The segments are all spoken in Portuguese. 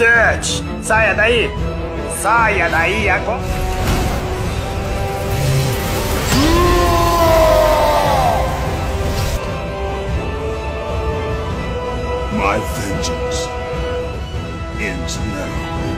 Dutch! Saia daí! Saia daí agora! My vengeance ends now.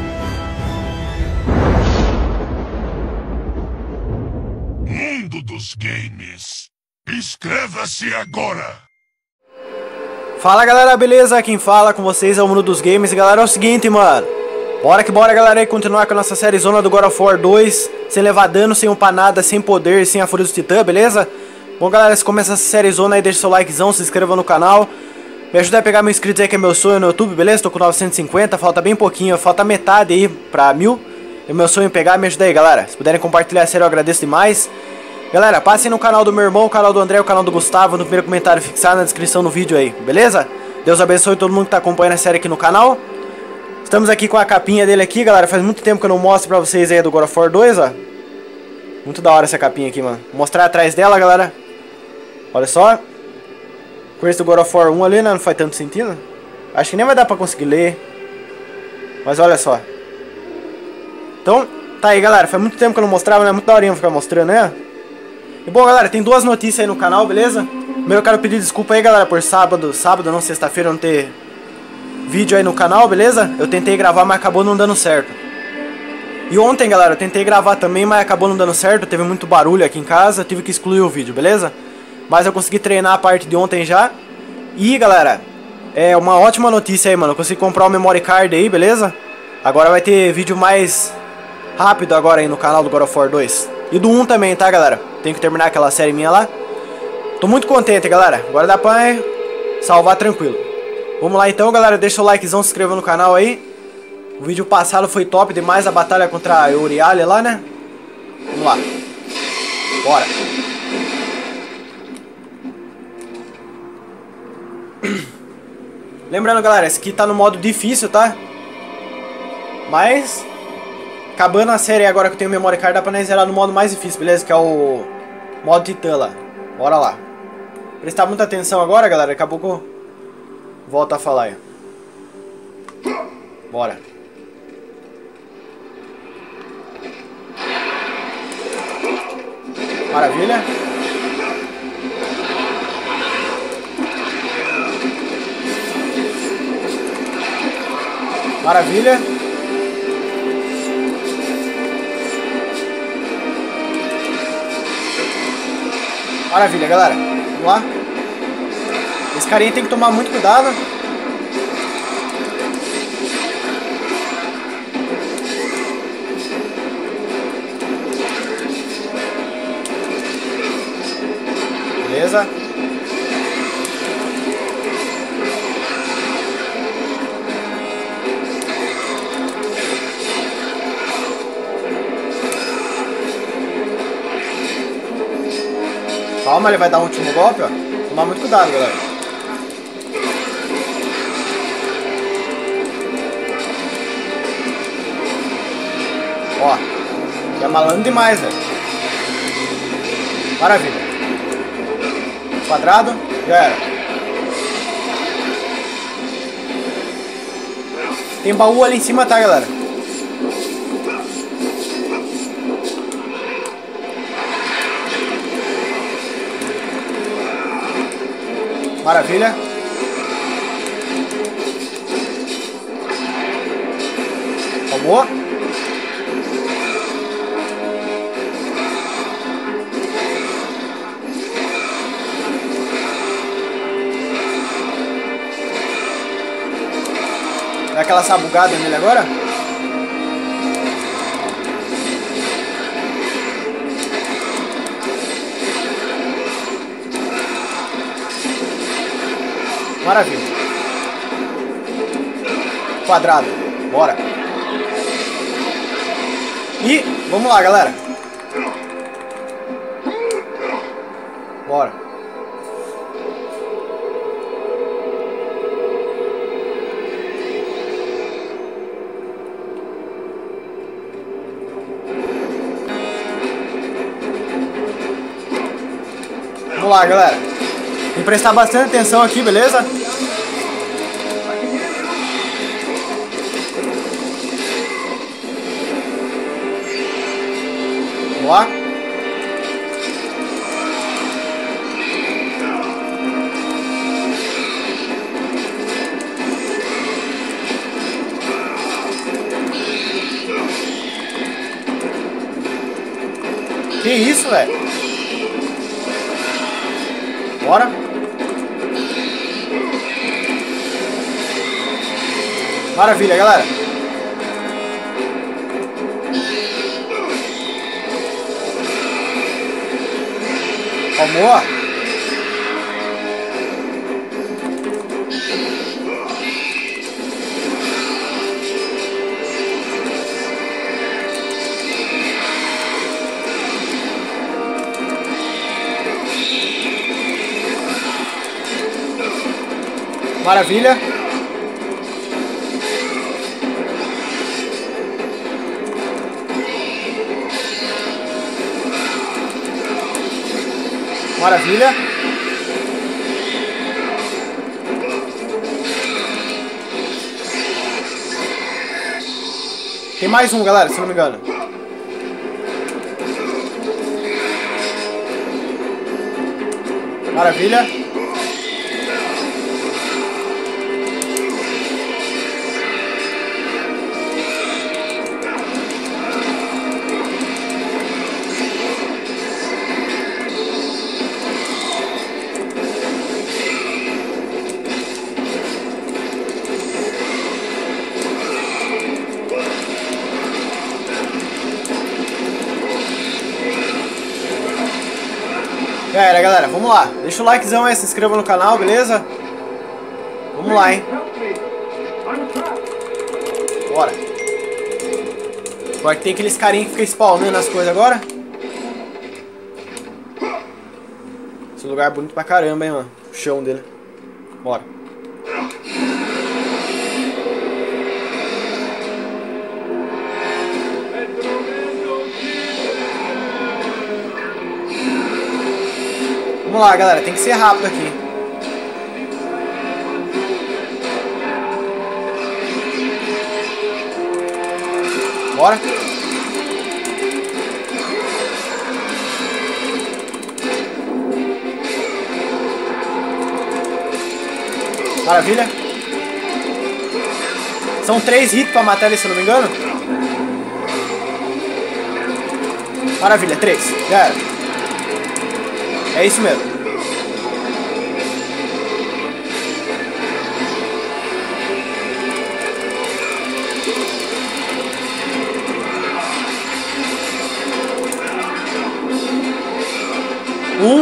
Mundo dos Games. Inscreva-se agora! Fala galera, beleza? Quem fala com vocês é o Mundo dos Games. E galera, é o seguinte, mano. Bora que bora, galera, aí continuar com a nossa série Zona do God of War 2. Sem levar dano, sem upar nada, sem poder, sem a Fúria dos Titã, beleza? Bom galera, se começa essa série Zona aí, deixa seu likezão, se inscreva no canal. Me ajuda a pegar mil inscritos aí, que é meu sonho no YouTube, beleza? Tô com 950, falta bem pouquinho, falta metade aí pra 1000. É meu sonho pegar, me ajuda aí, galera. Se puderem compartilhar a série, eu agradeço demais. Galera, passem no canal do meu irmão, o canal do André, o canal do Gustavo, no primeiro comentário fixado na descrição do vídeo aí, beleza? Deus abençoe todo mundo que tá acompanhando a série aqui no canal. Estamos aqui com a capinha dele aqui, galera. Faz muito tempo que eu não mostro pra vocês aí do God of War 2, ó. Muito da hora essa capinha aqui, mano. Vou mostrar atrás dela, galera. Olha só. Com esse do God of War 1 ali, né? Não faz tanto sentido. Acho que nem vai dar pra conseguir ler. Mas olha só. Então, tá aí, galera. Faz muito tempo que eu não mostrava, né? Muito daorinha ficar mostrando, né? E bom, galera, tem duas notícias aí no canal, beleza? Primeiro eu quero pedir desculpa aí, galera, por sábado, não, sexta-feira não ter vídeo aí no canal, beleza? Eu tentei gravar, mas acabou não dando certo. E ontem, galera, eu tentei gravar também, mas acabou não dando certo. Teve muito barulho aqui em casa, tive que excluir o vídeo, beleza? Mas eu consegui treinar a parte de ontem já. E, galera, é uma ótima notícia aí, mano. Eu consegui comprar o memory card aí, beleza? Agora vai ter vídeo mais rápido agora aí no canal do God of War 2. E do 1 também, tá, galera? Tenho que terminar aquela série minha lá. Tô muito contente, galera. Agora dá pra salvar tranquilo. Vamos lá então, galera. Deixa o likezão, se inscreva no canal aí. O vídeo passado foi top demais, a batalha contra a Euriale lá, né? Vamos lá. Bora. Lembrando, galera, esse aqui tá no modo difícil, tá? Mas acabando a série agora que eu tenho memory card, dá pra nós zerar no modo mais difícil, beleza? Que é o modo Titã lá. Bora lá. Prestar muita atenção agora, galera. Daqui a pouco eu volto a falar aí. Bora. Maravilha. Maravilha. Maravilha, galera. Vamos lá. Esse carinha tem que tomar muito cuidado. Beleza. Calma, ele vai dar um último golpe, ó. Tomar muito cuidado, galera. Ó. É malandro demais, velho. Maravilha. Quadrado. Já era. Tem baú ali em cima, tá, galera? Maravilha. Acabou. Dá aquela sabugada nele agora. Maravilha. Quadrado. Bora. E vamos lá, galera. Bora. Vamos lá, galera. Tem que prestar bastante atenção aqui, beleza? Vamos lá. Que isso, velho? Bora. Maravilha, galera. Vamos. Maravilha. Maravilha. Tem mais um, galera, se não me engano. Maravilha. Já era, galera, vamos lá. Deixa o likezão aí, se inscreva no canal, beleza? Vamos lá, hein? Bora. Agora que tem aqueles carinhos que ficam spawnando as coisas agora. Esse lugar é bonito pra caramba, hein, mano. O chão dele. Bora. Vamos lá, galera, tem que ser rápido aqui. Bora. Maravilha. São 3 hits pra matar ele, se eu não me engano. Maravilha, 3. Já era. É isso mesmo. Um.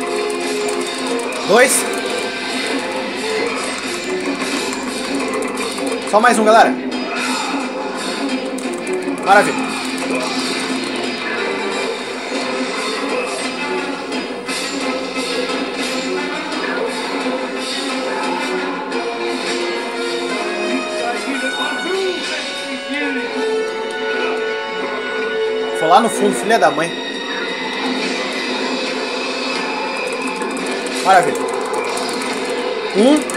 2. Só mais um, galera. Maravilha. Foi lá no fundo, filha da mãe. Maravilha. 1.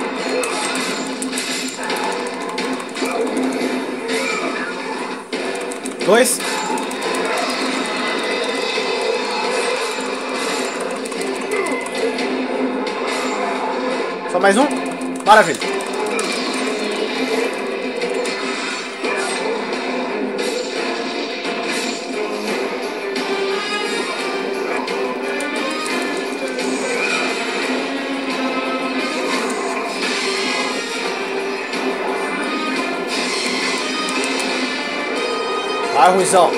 2. Só mais um. Maravilha. Vai, Ruizão.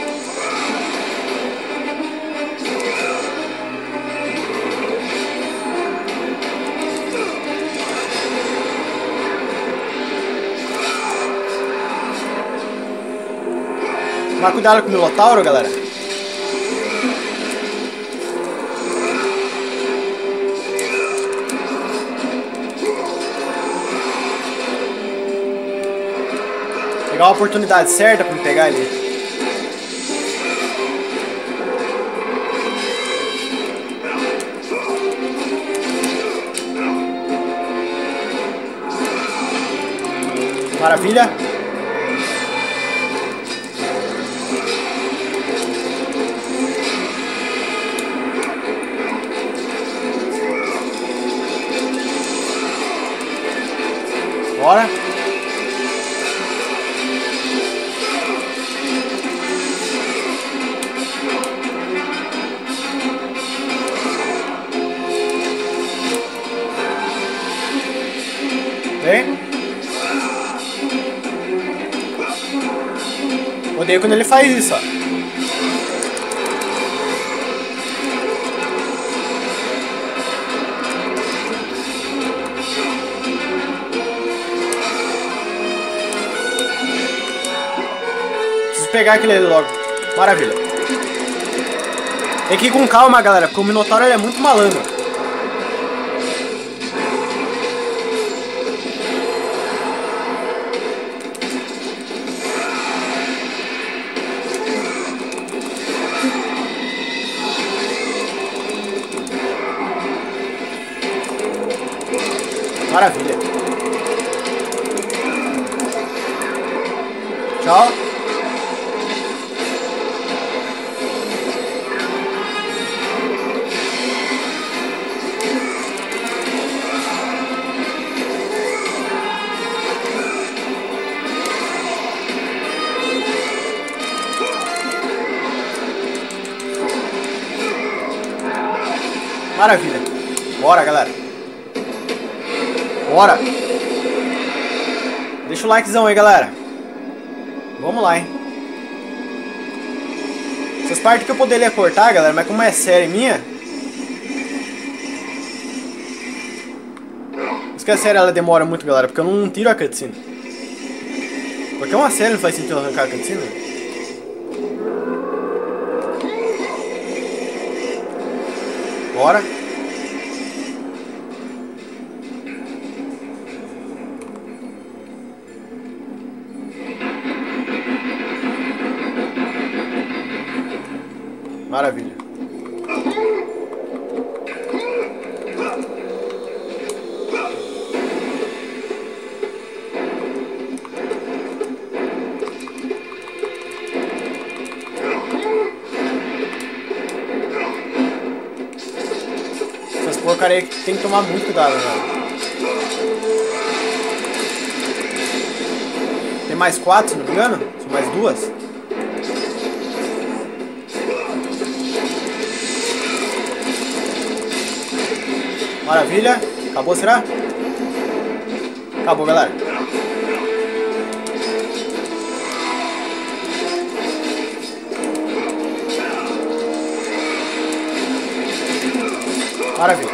Tomar cuidado com o Minotauro, galera. Pegar uma oportunidade certa pra me pegar ele. Maravilha. odeio quando ele faz isso, ó. Preciso pegar aquele ali logo. Maravilha. Tem que ir com calma, galera, porque o Minotauro ele é muito malandro. Maravilha. Tchau. Maravilha. Bora, galera. Bora. Deixa o likezão aí, galera. Vamos lá, hein. Essas partes que eu poderia cortar, galera, mas como é série minha... Por isso que a série ela demora muito, galera, porque eu não tiro a cutscene. Porque uma série não faz sentido arrancar a cutscene. Bora. Maravilha. Essas porcarias aqui tem que tomar muito cuidado, né? Tem mais 4, se não me engano? São mais 2? Maravilha. Acabou, será? Acabou, galera. Maravilha.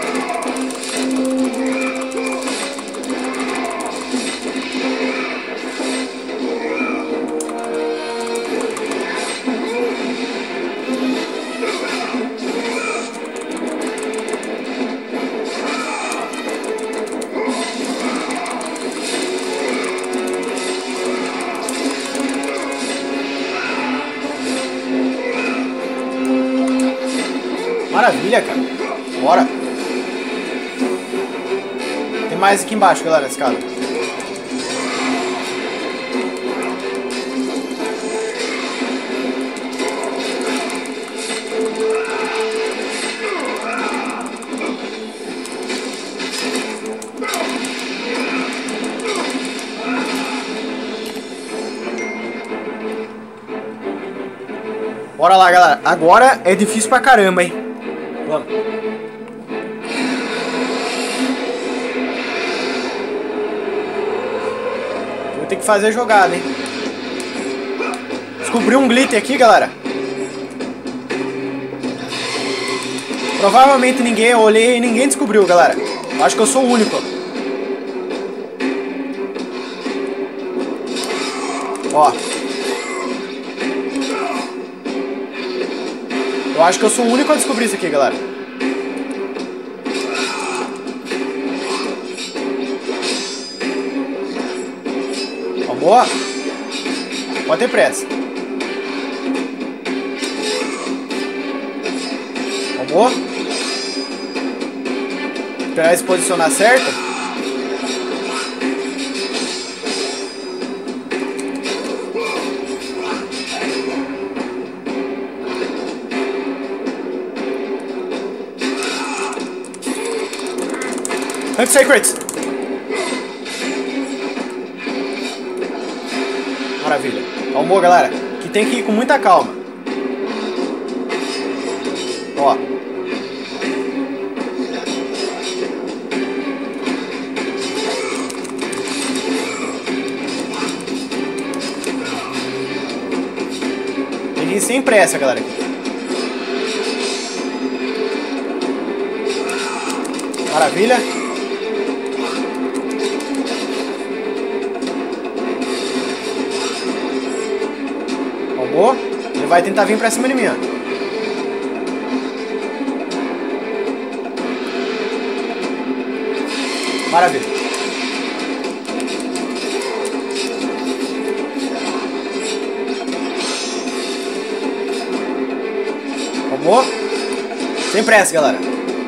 Maravilha, cara. Bora. Tem mais aqui embaixo, galera, esse cara. Bora lá, galera. Agora é difícil pra caramba, hein. Vamos. Vou ter que fazer a jogada, hein. Descobri um glitter aqui, galera. Provavelmente ninguém, eu olhei e ninguém descobriu, galera. Acho que eu sou o único. Ó. Eu acho que eu sou o único a descobrir isso aqui, galera. Ó, boa. Pode ter pressa. Ó, boa. Esperar ele se posicionar certo. Hunt Secrets! Maravilha. Calma, galera. Que tem que ir com muita calma. Ó. Tem que ir sem pressa, galera. Maravilha. Bombou. Ele vai tentar vir pra cima de mim, ó. Maravilha. Bombou. Sem pressa, galera.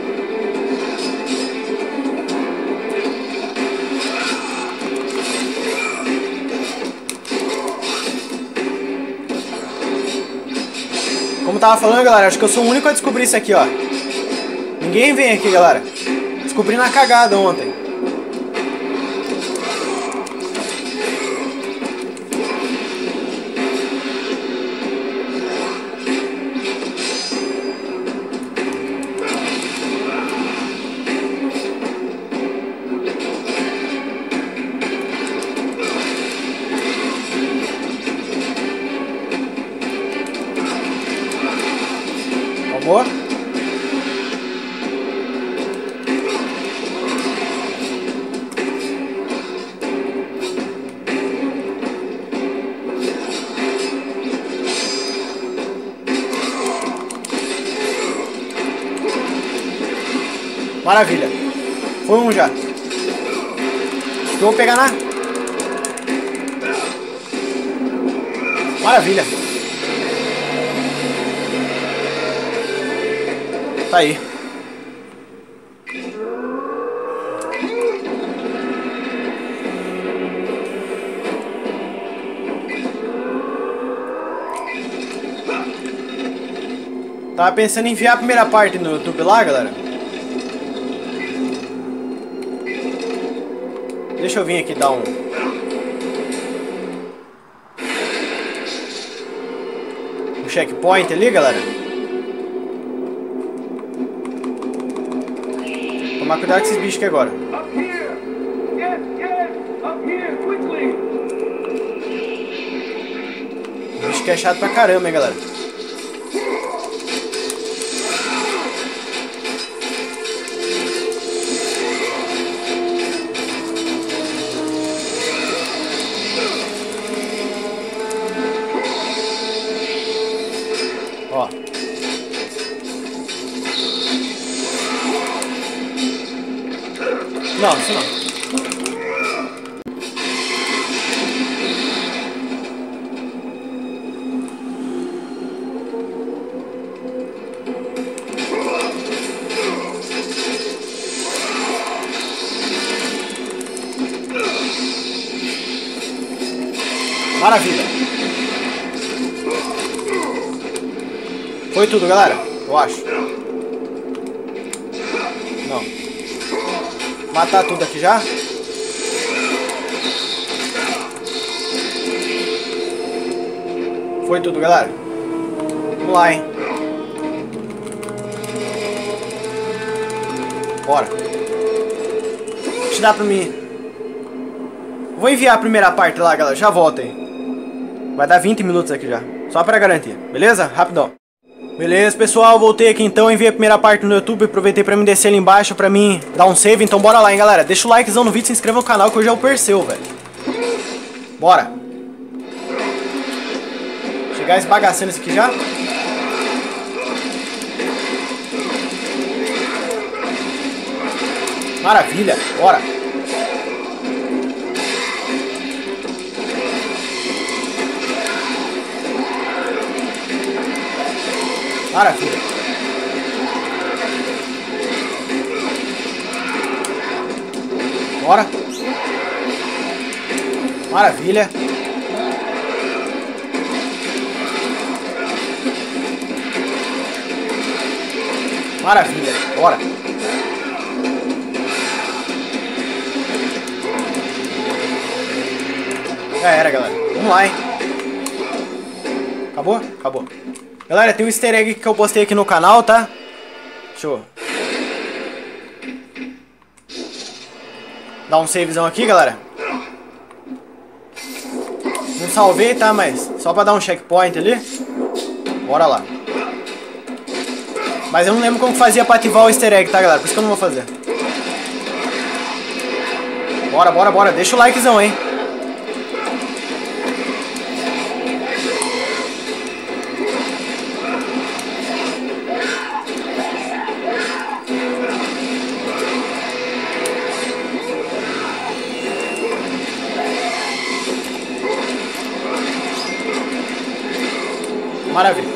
Como eu tava falando, galera, acho que eu sou o único a descobrir isso aqui, ó. Ninguém vem aqui, galera. Descobri na cagada ontem. Boa. Maravilha. Foi um já. Eu vou pegar na... Maravilha. Tá aí. Tava pensando em enviar a primeira parte no YouTube lá, galera. Deixa eu vir aqui dar um checkpoint ali, galera. Tomar cuidado com esses bichos aqui agora. O bicho que é chato pra caramba, hein, galera. Ó. Não, isso não. Maravilha. Foi tudo, galera? Eu acho. Não. Matar tudo aqui já? Foi tudo, galera. Vamos lá, hein? Bora. Deixa dar pra mim. Vou enviar a primeira parte lá, galera. Já volto aí. Vai dar 20 minutos aqui já. Só pra garantir. Beleza? Rapidão. Beleza, pessoal, voltei aqui então, enviei a primeira parte no YouTube, aproveitei pra me descer ali embaixo pra mim dar um save, então bora lá, hein, galera. Deixa o likezão no vídeo, se inscreva no canal que hoje é o Perseu, velho. Bora. Chegar esbagaçando isso aqui já. Maravilha, bora. Maravilha. Bora. Maravilha. Maravilha. Bora. Já era, galera. Vamos lá, hein. Acabou? Acabou. Galera, tem um easter egg que eu postei aqui no canal, tá? Deixa eu dar um savezão aqui, galera. Não salvei, tá? Mas só pra dar um checkpoint ali. Bora lá. Mas eu não lembro como fazia pra ativar o easter egg, tá, galera? Por isso que eu não vou fazer. Bora, bora, bora. Deixa o likezão, hein? Maravilha.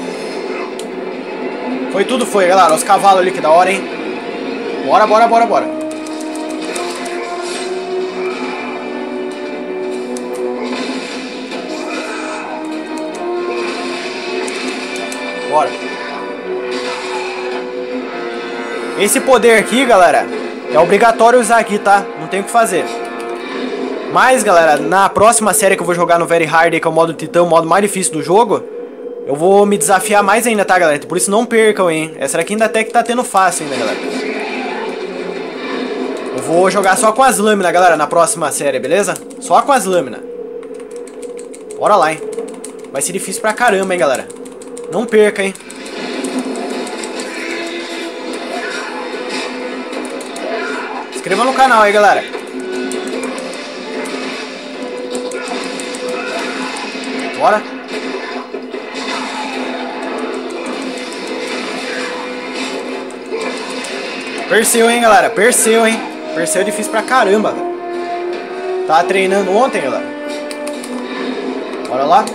Foi tudo, foi, galera. Os cavalos ali, que da hora, hein? Bora, bora, bora, bora. Bora. Esse poder aqui, galera, é obrigatório usar aqui, tá? Não tem o que fazer. Mas, galera, na próxima série que eu vou jogar no Very Hard, que é o modo Titã, o modo mais difícil do jogo, eu vou me desafiar mais ainda, tá, galera? Por isso não percam, hein? Essa daqui ainda até que tá tendo fácil ainda, galera. Eu vou jogar só com as lâminas, galera, na próxima série, beleza? Só com as lâminas. Bora lá, hein? Vai ser difícil pra caramba, hein, galera? Não perca, hein? Se inscreva no canal aí, galera. Bora. Perseu, hein, galera? Perseu, hein? Perseu é difícil pra caramba, velho. Tava treinando ontem, galera. Bora lá.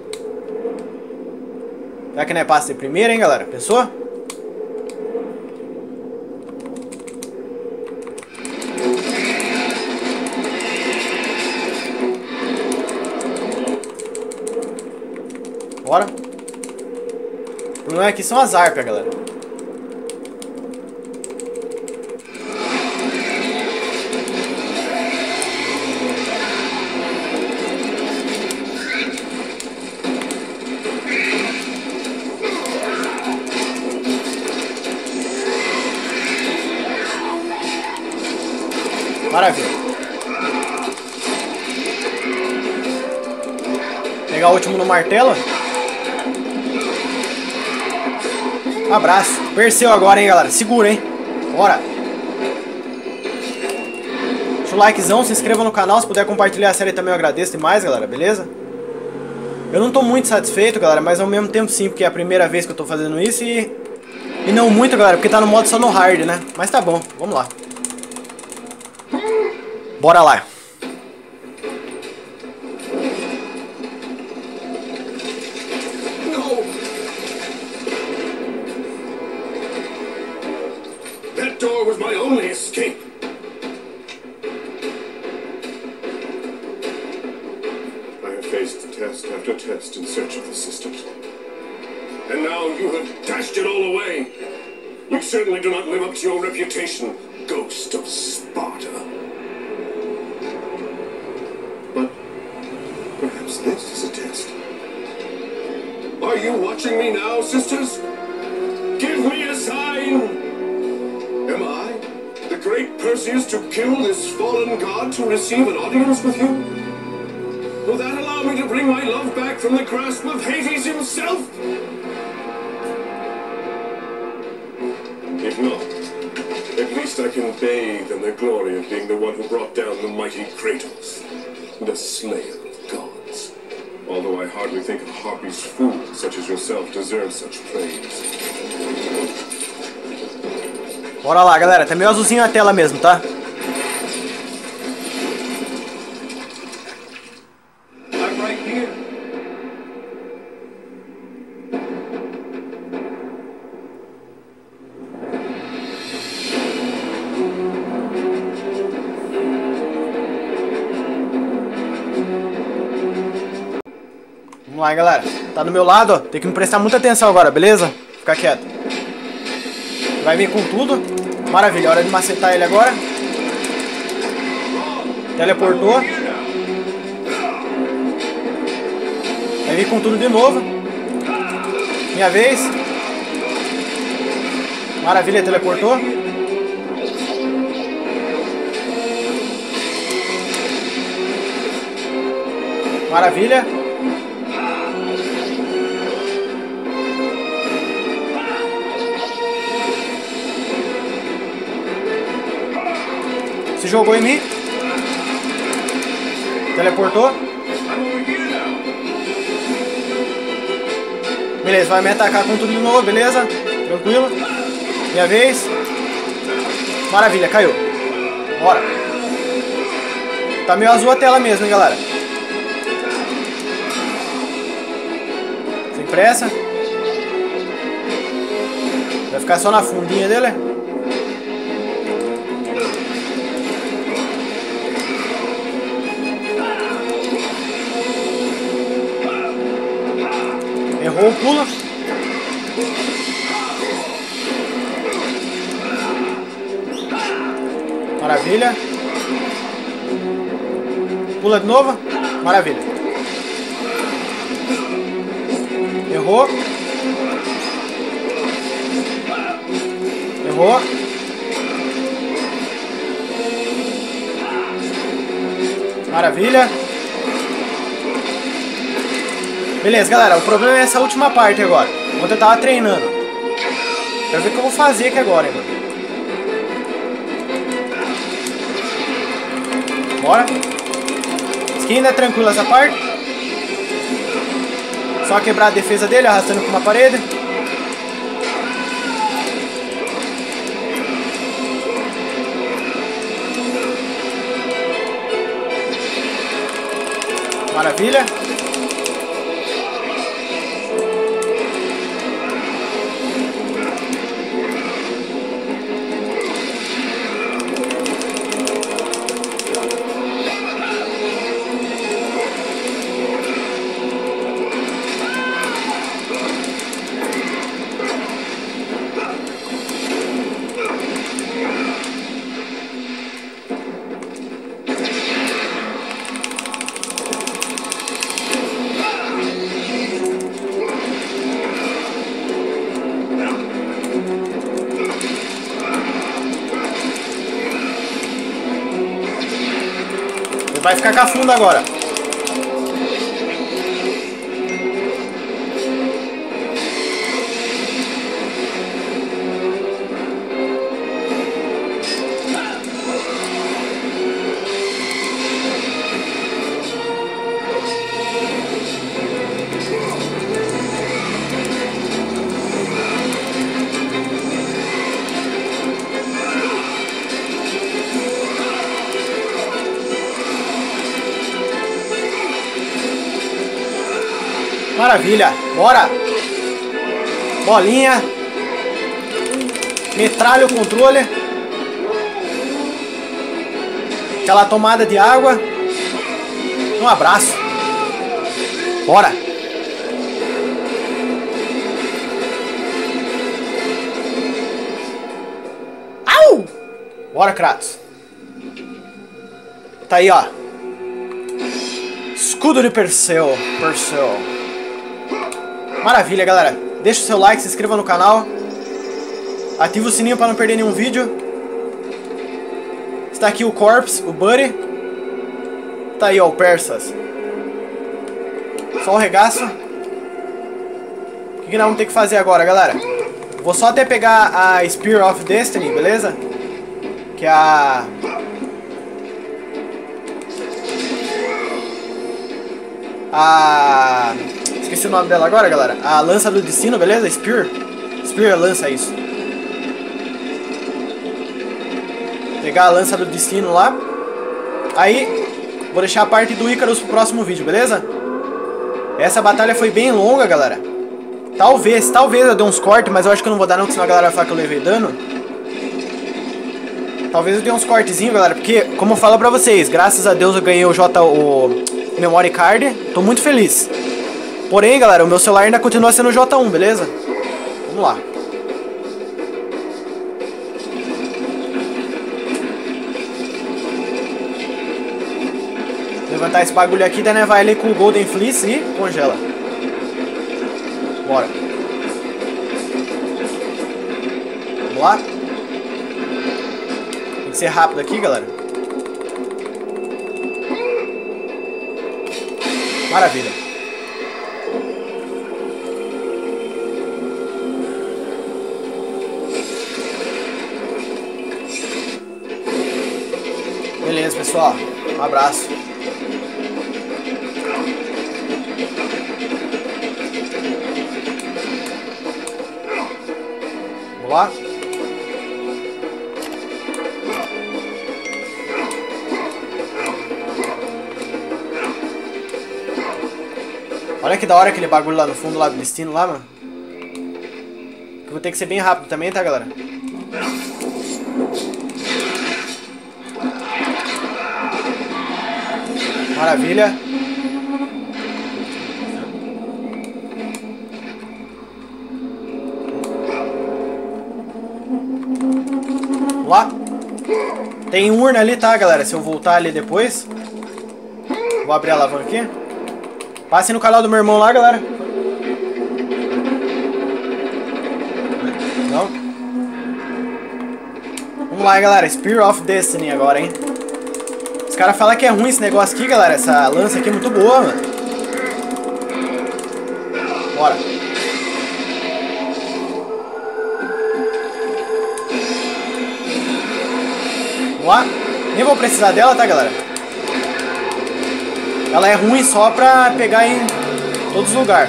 Será que não é passe de primeira, hein, galera? Pensou? Bora. O problema aqui são as arpas, galera. Maravilha. Pegar o último no martelo. Abraço. Perseu agora, hein, galera. Segura, hein. Bora. Deixa o likezão, se inscreva no canal. Se puder compartilhar a série também eu agradeço demais, galera. Beleza? Eu não tô muito satisfeito, galera, mas ao mesmo tempo sim, porque é a primeira vez que eu tô fazendo isso e não muito, galera, porque tá no modo só no hard, né? Mas tá bom, vamos lá. Bora lá. No! That door was my only escape. I have faced test after test in search of the sisters. And now you have dashed it all away. You certainly do not live up to your reputation, Ghost of Sparta. But perhaps this is a test. Are you watching me now, sisters? Give me a sign! Am I, the great Perseus, to kill this fallen god to receive an audience with you? Will that allow me to bring my love back from the grasp of Hades himself? If not, at least I can bathe in the glory of being the one who brought down the mighty Kratos, the slayer of gods. Although I hardly think a Harpy's fool such as yourself deserves such praise. Bora lá, galera. Tá meio azulzinho a tela mesmo, tá? I'm right here. Vamos lá, galera. Tá do meu lado, ó. Tem que me prestar muita atenção agora, beleza? Fica quieto. Vai vir com tudo. Maravilha, hora de macetar ele agora. Teleportou. Vai vir com tudo de novo. Minha vez. Maravilha, teleportou. Maravilha. jogou em mim. Teleportou. Beleza, vai me atacar com tudo de novo, beleza? Tranquilo. Minha vez. Maravilha, caiu. Bora. Tá meio azul a tela mesmo, hein, galera. Sem pressa. Vai ficar só na fundinha dele. Errou o pulo. Maravilha. Pula de novo. Maravilha. Errou. Errou. Maravilha. Beleza, galera. O problema é essa última parte agora. Ontem eu tava treinando. Quero ver o que eu vou fazer aqui agora, hein, mano. Bora. Skin ainda é tranquilo essa parte. Só quebrar a defesa dele, arrastando com uma parede. Maravilha. Vai ficar cafunda agora. Maravilha, bora! Bolinha. Metralha o controle. Aquela tomada de água. Um abraço. Bora! Au! Bora, Kratos. Tá aí, ó. Escudo de Perseu. Maravilha, galera. Deixa o seu like, se inscreva no canal. Ativa o sininho para não perder nenhum vídeo. Está aqui o Corpse, o Buddy. Tá aí, ó, o Persas. Só o regaço. O que nós vamos ter que fazer agora, galera? Vou só até pegar a Spear of Destiny, beleza? Que é esqueci o nome dela agora, galera. A lança do destino, beleza? Spear é lança, isso. Pegar a lança do destino lá. Aí, vou deixar a parte do Icarus pro próximo vídeo, beleza? Essa batalha foi bem longa, galera. Talvez eu dê uns cortes, mas eu acho que eu não vou dar não, porque senão a galera vai falar que eu levei dano. Talvez eu dê uns cortezinhos, galera, porque, como eu falo pra vocês, graças a Deus eu ganhei o Memory Card. Tô muito feliz. Porém, galera, o meu celular ainda continua sendo o J1, beleza? Vamos lá. Levantar esse bagulho aqui, daí né, vai ali com o Golden Fleece e congela. Bora. Vamos lá. Tem que ser rápido aqui, galera. Maravilha. pessoal. Um abraço. Vamos lá. Olha que da hora aquele bagulho lá no fundo, lá do destino, lá, mano. Eu vou ter que ser bem rápido também, tá, galera? Maravilha. Vamos lá. Tem urna ali, tá, galera? Se eu voltar ali depois. Vou abrir a alavanca aqui. Passe no canal do meu irmão lá, galera. Não. Vamos lá, galera. Spear of Destiny agora, hein. Os caras falam que é ruim esse negócio aqui, galera. Essa lança aqui é muito boa, mano. Bora. Vamos lá. Nem vou precisar dela, tá, galera? Ela é ruim só pra pegar em todos os lugares.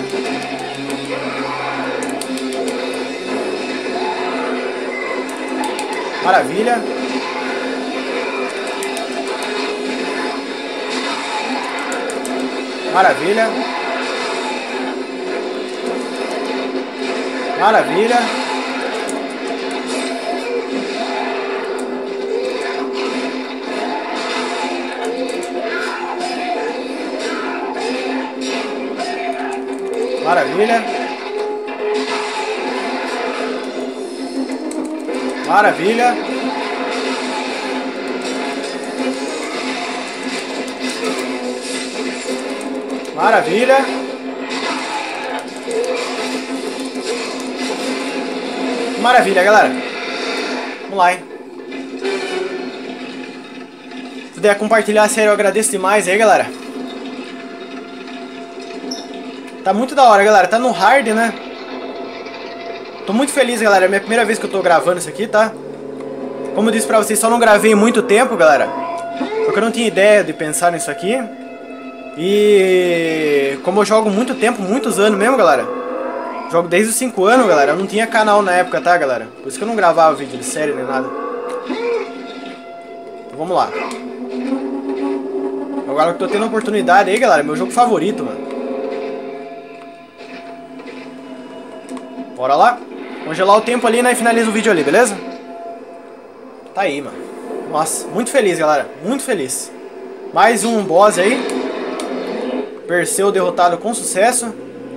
Maravilha. Maravilha. Maravilha. Maravilha. Maravilha. Maravilha. Maravilha, galera. Vamos lá, hein. Se puder compartilhar a série, eu agradeço demais aí, galera. Tá muito da hora, galera. Tá no hard, né? Tô muito feliz, galera. É a minha primeira vez que eu tô gravando isso aqui, tá? Como eu disse pra vocês, só não gravei muito tempo, galera. Porque eu não tinha ideia de pensar nisso aqui. E como eu jogo muito tempo, muitos anos mesmo, galera. Jogo desde os 5 anos, galera. Eu não tinha canal na época, tá, galera? Por isso que eu não gravava vídeo de série nem nada. Então vamos lá. Agora que eu tô tendo a oportunidade aí, galera. Meu jogo favorito, mano. Bora lá. Congelar o tempo ali, né? E finaliza o vídeo ali, beleza? Tá aí, mano. Nossa, muito feliz, galera. Muito feliz. Mais um boss aí. Perseu derrotado com sucesso.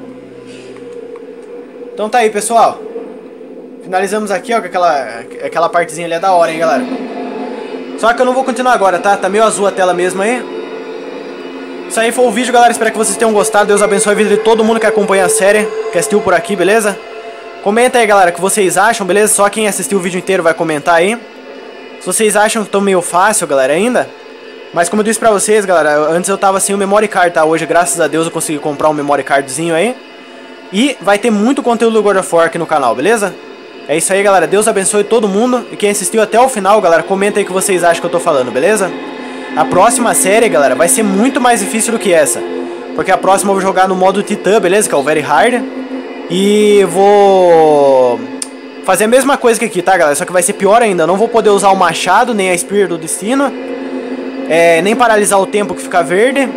Então tá aí, pessoal. Finalizamos aqui, ó, com aquela partezinha ali é da hora, hein, galera. Só que eu não vou continuar agora, tá? Tá meio azul a tela mesmo aí. Isso aí foi o vídeo, galera. Espero que vocês tenham gostado. Deus abençoe a vida de todo mundo que acompanha a série, que assistiu por aqui, beleza? Comenta aí, galera, o que vocês acham, beleza? Só quem assistiu o vídeo inteiro vai comentar aí. Se vocês acham que tô meio fácil, galera, ainda. Mas como eu disse pra vocês, galera, antes eu tava sem o memory card, tá? Hoje, graças a Deus, eu consegui comprar um memory cardzinho aí. E vai ter muito conteúdo do God of War aqui no canal, beleza? É isso aí, galera. Deus abençoe todo mundo. E quem assistiu até o final, galera, comenta aí o que vocês acham que eu tô falando, beleza? A próxima série, galera, vai ser muito mais difícil do que essa. Porque a próxima eu vou jogar no modo Titã, beleza? Que é o Very Hard. E vou fazer a mesma coisa que aqui, tá, galera? Só que vai ser pior ainda. Eu não vou poder usar o machado, nem a Spear do Destino. Nem paralisar o tempo que fica verde.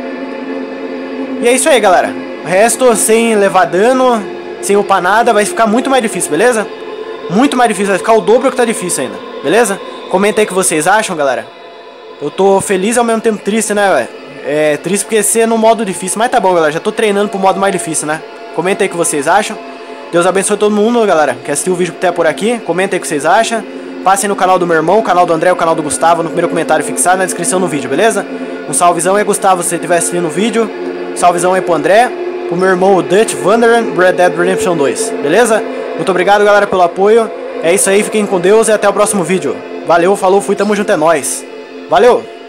E é isso aí, galera. O resto, sem levar dano, sem upar nada, vai ficar muito mais difícil, beleza? Muito mais difícil, vai ficar o dobro que tá difícil ainda, beleza? Comenta aí o que vocês acham, galera. Eu tô feliz e ao mesmo tempo triste, né, velho? É triste porque ser no modo difícil, mas tá bom, galera. Já tô treinando pro modo mais difícil, né? Comenta aí o que vocês acham. Deus abençoe todo mundo, galera, que assistiu o vídeo até por aqui. Comenta aí o que vocês acham. Passem no canal do meu irmão, o canal do André, o canal do Gustavo, no primeiro comentário fixado na descrição do vídeo, beleza? Um salvezão aí, Gustavo, se você estiver assistindo o vídeo. Salvezão aí pro André, pro meu irmão, o Dutch Wanderer, Red Dead Redemption 2, beleza? Muito obrigado, galera, pelo apoio. É isso aí, fiquem com Deus e até o próximo vídeo. Valeu, falou, fui, tamo junto, é nóis. Valeu!